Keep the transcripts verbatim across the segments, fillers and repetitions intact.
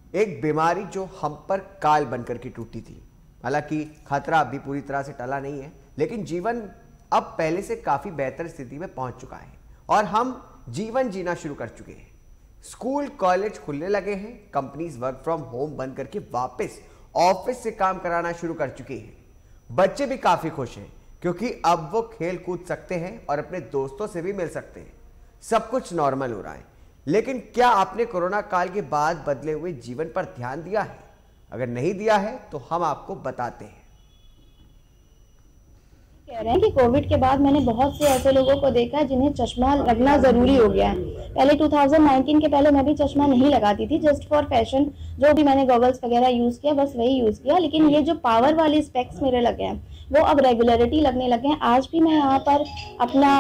एक बीमारी जो हम पर काल बनकर के टूटी थी। हालांकि खतरा अभी पूरी तरह से टला नहीं है, लेकिन जीवन अब पहले से काफी बेहतर स्थिति में पहुंच चुका है और हम जीवन जीना शुरू कर चुके हैं। स्कूल कॉलेज खुलने लगे हैं, कंपनीज वर्क फ्रॉम होम बंद करके वापस ऑफिस से काम कराना शुरू कर चुके हैं। बच्चे भी काफी खुश हैं क्योंकि अब वो खेल कूद सकते हैं और अपने दोस्तों से भी मिल सकते हैं। सब कुछ नॉर्मल हो रहा है, लेकिन क्या आपने कोरोना काल के बाद बदले हुए जीवन पर ध्यान दिया है? अगर नहीं दिया है तो हम आपको बताते हैं। कह रहे हैं कि कोविड के बाद मैंने बहुत से ऐसे लोगों को देखा है जिन्हें चश्मा लगना जरूरी हो गया है। पहले दो हज़ार उन्नीस के पहले मैं भी चश्मा नहीं लगाती थी, जस्ट फॉर फैशन। जो भी मैंने गॉगल्स वगैरह यूज किया बस वही यूज किया, लेकिन ये जो पावर वाली स्पेक्स मेरे लगे हैं वो अब रेगुलरिटी लगने लगे हैं। आज भी मैं यहाँ पर अपना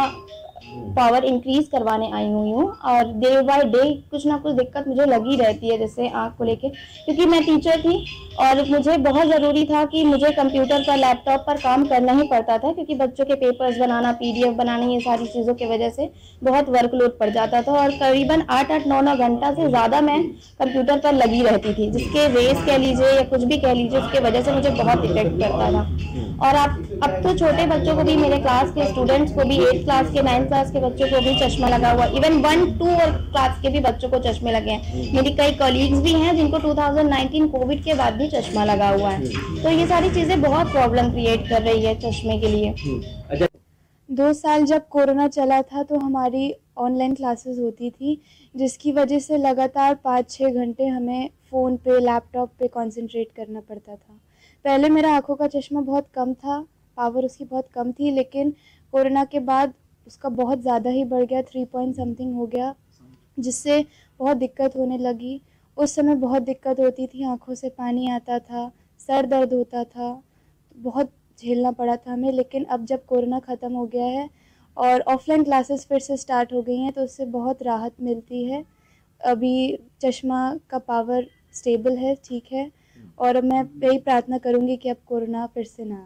पावर इंक्रीज करवाने आई हुई हूँ और डे बाय डे कुछ ना कुछ दिक्कत मुझे लगी रहती है, जैसे आँख को लेके, क्योंकि मैं टीचर थी और मुझे बहुत ज़रूरी था कि मुझे कंप्यूटर पर लैपटॉप पर काम करना ही पड़ता था, क्योंकि बच्चों के पेपर्स बनाना, पीडीएफ बनाना, ये सारी चीज़ों की वजह से बहुत वर्कलोड पड़ जाता था और करीबन आठ आठ नौ नौ घंटा से ज़्यादा मैं कंप्यूटर पर लगी रहती थी, जिसके रेस कह लीजिए या कुछ भी कह लीजिए, उसके वजह से मुझे बहुत इफेक्ट करता था। और आप अब तो छोटे बच्चों को भी, मेरे क्लास के स्टूडेंट्स को भी, एट्थ क्लास के, नाइन्थ क्लास के बच्चों को भी चश्मा लगा हुआ, इवन वन टू और क्लास के भी बच्चों को चश्मे लगे हैं। मेरी कई कॉलीग्स भी हैं जिनको दो हज़ार उन्नीस कोविड के बाद भी चश्मा लगा हुआ है। तो ये सारी चीजें बहुत प्रॉब्लम क्रिएट कर रही है चश्मे के लिए। दो साल जब कोरोना चला था तो हमारी ऑनलाइन क्लासेस होती थी, जिसकी वजह से लगातार पाँच छः घंटे हमें फ़ोन पे, लैपटॉप पे कंसंट्रेट करना पड़ता था। पहले मेरा आँखों का चश्मा बहुत कम था, पावर उसकी बहुत कम थी, लेकिन कोरोना के बाद उसका बहुत ज़्यादा ही बढ़ गया, थ्री पॉइंट समथिंग हो गया, जिससे बहुत दिक्कत होने लगी। उस समय बहुत दिक्कत होती थी, आँखों से पानी आता था, सर दर्द होता था, बहुत झेलना पड़ा था हमें। लेकिन अब जब कोरोना ख़त्म हो गया है और ऑफलाइन क्लासेस फिर से स्टार्ट हो गई हैं तो उससे बहुत राहत मिलती है। अभी चश्मा का पावर स्टेबल है, ठीक है, और मैं यही प्रार्थना करूंगी कि अब कोरोना फिर से ना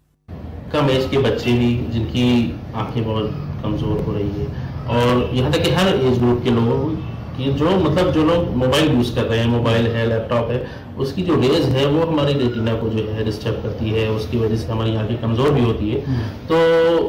आए। कम एज के बच्चे भी जिनकी आंखें बहुत कमज़ोर हो रही है, और यहाँ तक कि हर एज ग्रुप के लोगों की जो मतलब जो लोग मोबाइल यूज़ कर रहे हैं, मोबाइल है, लैपटॉप है, उसकी जो रेज है वो हमारी रेटिना को जो है डिस्टर्ब करती है, उसकी वजह से हमारी आंखें कमज़ोर भी होती है। तो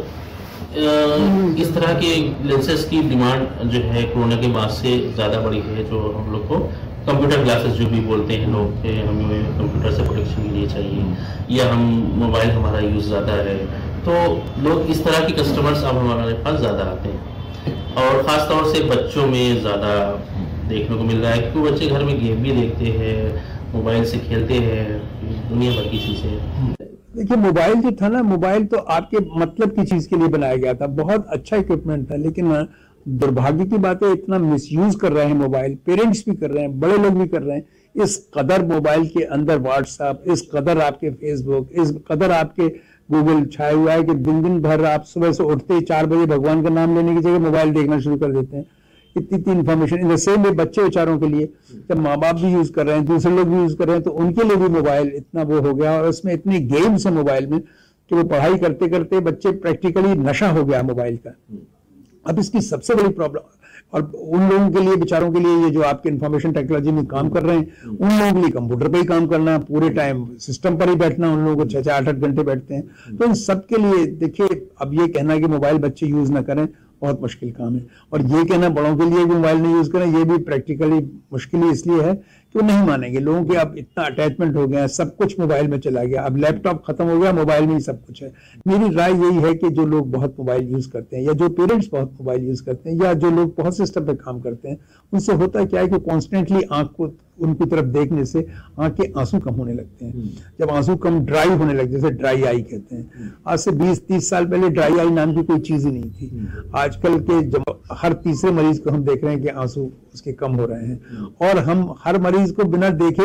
इस तरह के लेंसेज की डिमांड जो है कोरोना के बाद से ज़्यादा बढ़ी है। जो हम लोग को कंप्यूटर ग्लासेस जो भी बोलते हैं लोग कि हमें कंप्यूटर से प्रोटेक्शन के लिए चाहिए, या हम मोबाइल हमारा यूज़ ज़्यादा है, तो लोग इस तरह के कस्टमर्स अब हमारे पास ज़्यादा आते हैं। और ख़ास तौर से बच्चों में ज़्यादा देखने को मिल रहा है, क्योंकि बच्चे घर में गेम भी देखते हैं, मोबाइल से खेलते हैं, दुनिया भर की चीज़ें। देखिए, मोबाइल जो था ना, मोबाइल तो आपके मतलब की चीज़ के लिए बनाया गया था, बहुत अच्छा इक्विपमेंट था, लेकिन दुर्भाग्य की बात है इतना मिसयूज कर रहे हैं मोबाइल, पेरेंट्स भी कर रहे हैं, बड़े लोग भी कर रहे हैं। इस कदर मोबाइल के अंदर व्हाट्सएप, इस कदर आपके फेसबुक, इस कदर आपके गूगल छाया हुआ है कि दिन दिन भर आप सुबह से उठते ही चार बजे भगवान का नाम लेने की जगह मोबाइल देखना शुरू कर देते हैं। इतनी इतनी information, in the same way बच्चे बेचारों के लिए, जब माँ बाप भी यूज कर रहे हैं, दूसरे लोग भी यूज कर रहे हैं, तो उनके लिए भी मोबाइल इतना वो हो गया, और इसमें इतनी गेम्स है मोबाइल में कि वो पढ़ाई करते करते बच्चे प्रैक्टिकली नशा हो गया मोबाइल का। अब इसकी सबसे बड़ी प्रॉब्लम, और उन लोगों के लिए, बेचारों के लिए, ये जो आपके इंफॉर्मेशन टेक्नोलॉजी में काम कर रहे हैं, उन लोगों के लिए कंप्यूटर पे ही काम करना, पूरे टाइम सिस्टम पर ही बैठना, उन लोगों को छह छह आठ आठ घंटे बैठते हैं। तो इन सब के लिए देखिए, अब ये कहना कि मोबाइल बच्चे यूज ना करें बहुत मुश्किल काम है, और ये कहना बड़ों के लिए भी मोबाइल नहीं यूज करें, ये भी प्रैक्टिकली मुश्किल ही इसलिए है कि वो नहीं मानेंगे। लोगों के अब इतना अटैचमेंट हो गया है, सब कुछ मोबाइल में चला गया, अब लैपटॉप खत्म हो गया, मोबाइल में ही सब कुछ है। मेरी राय यही है कि जो लोग बहुत मोबाइल यूज करते हैं, या जो पेरेंट्स बहुत मोबाइल यूज करते हैं, या जो लोग बहुत सिस्टम पे काम करते हैं, उनसे होता क्या है कि कॉन्स्टेंटली आंख को उनकी तरफ देखने से आंख के आंसू कम होने लगते हैं। जब आंसू कम ड्राई होने लगते हैं, जैसे ड्राई आई कहते हैं, आज से बीस तीस साल पहले ड्राई आई नाम की कोई चीज ही नहीं थी। आजकल के जब हर तीसरे मरीज को हम देख रहे हैं कि आंसू उसके कम हो रहे हैं, और हम हर मरीज को बिना देखे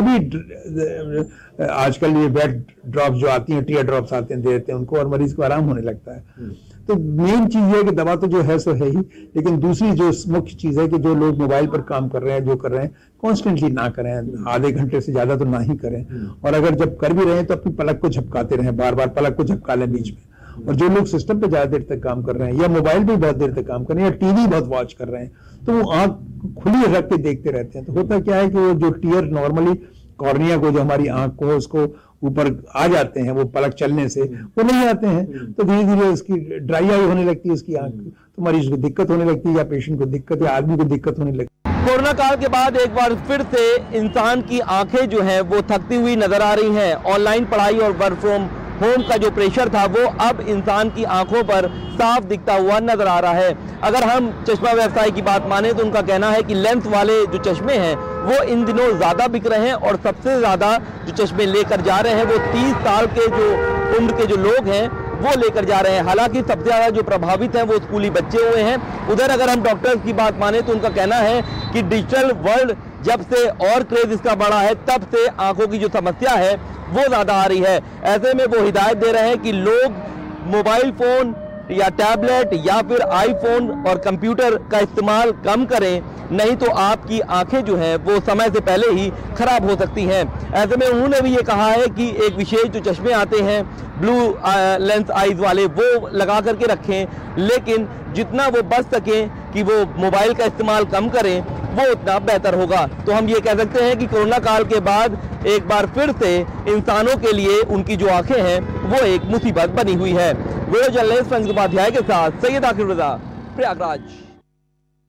भी आजकल ये वेट ड्रॉप जो आती हैं, टीयर ड्रॉप्स आते हैं, देते हैं उनको, और मरीज को आराम होने लगता है। तो मेन चीज ये है कि दवा तो जो है सो है ही, लेकिन दूसरी जो मुख्य चीज है कि जो लोग मोबाइल पर काम कर रहे हैं, जो कर रहे हैं, कॉन्स्टेंटली ना करें, आधे घंटे से ज्यादा तो ना ही करें, और अगर जब कर भी रहे हैं तो अपनी पलक को झपकाते रहें, बार बार पलक को झपका लें बीच में। और जो लोग सिस्टम पे ज्यादा देर तक काम कर रहे हैं, या मोबाइल पे बहुत देर तक काम कर रहे हैं, या टीवी बहुत वॉच कर रहे हैं, तो वो आंख खुली रख के देखते रहते हैं। तो होता क्या है कि वो जो टीयर नॉर्मली कॉर्निया को, जो हमारी आंख को, उसको ऊपर आ जाते हैं, वो पलक चलने से वो नहीं आते हैं, तो धीरे धीरे उसकी ड्राई आई होने लगती है उसकी आंख, तो मरीज को दिक्कत होने लगती है, या पेशेंट को दिक्कत, या आदमी को दिक्कत होने लगती है। कोरोना काल के बाद एक बार फिर से इंसान की आंखें जो हैं वो थकती हुई नजर आ रही हैं। ऑनलाइन पढ़ाई और वर्क फ्रॉम होम का जो प्रेशर था वो अब इंसान की आंखों पर साफ दिखता हुआ नजर आ रहा है। अगर हम चश्मा व्यवसाय की बात माने तो उनका कहना है कि लेंस वाले जो चश्मे हैं वो इन दिनों ज़्यादा बिक रहे हैं, और सबसे ज़्यादा जो चश्मे लेकर जा रहे हैं वो तीस साल के जो उम्र के जो लोग हैं वो लेकर जा रहे हैं। हालांकि सबसे ज़्यादा जो प्रभावित हैं वो स्कूली बच्चे हुए हैं। उधर अगर हम डॉक्टर्स की बात माने तो उनका कहना है कि डिजिटल वर्ल्ड जब से और क्रेज इसका बढ़ा है तब से आंखों की जो समस्या है वो ज़्यादा आ रही है। ऐसे में वो हिदायत दे रहे हैं कि लोग मोबाइल फ़ोन या टैबलेट या फिर आईफोन और कंप्यूटर का इस्तेमाल कम करें, नहीं तो आपकी आंखें जो हैं वो समय से पहले ही खराब हो सकती हैं। ऐसे में उन्होंने भी ये कहा है कि एक विशेष जो चश्मे आते हैं ब्लू लेंस आइज वाले वो लगा करके रखें, लेकिन जितना वो बच सकें कि वो मोबाइल का इस्तेमाल कम करें वो उतना बेहतर होगा। तो हम ये कह सकते हैं कि कोरोना काल के बाद एक बार फिर से इंसानों के लिए उनकी जो आंखें हैं वो एक मुसीबत बनी हुई है। वीडियो जर्नलिस्ट उपाध्याय के साथ सैयद आकिब रजा, प्रयागराज।